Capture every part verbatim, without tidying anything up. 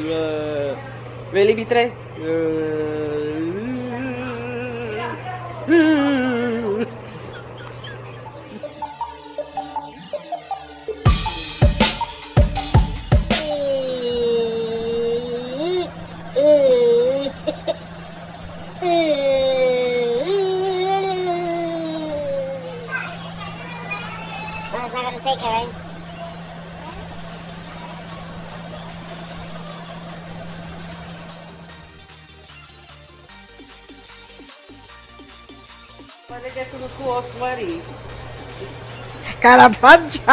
Uh, really, B three? Uh, Well, it's not going to take it, right? Why they get to the school all sweaty? Cara pancha.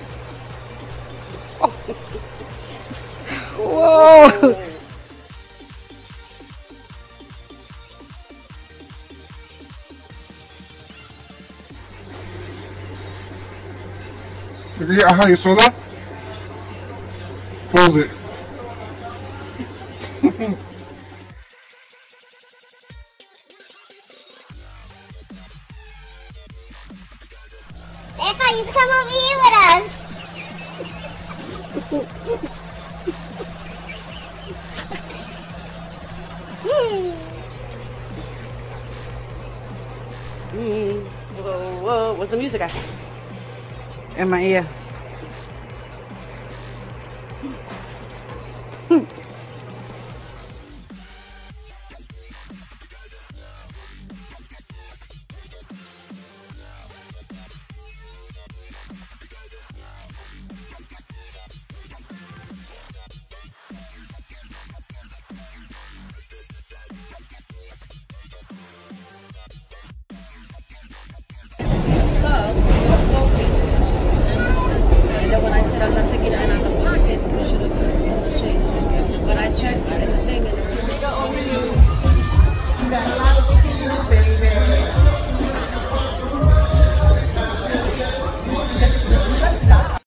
Whoa. Ajá, ¿y soda? Pause it. Grandpa, you should come over here with us. Mm. Whoa, whoa, what's the music at? In my ear.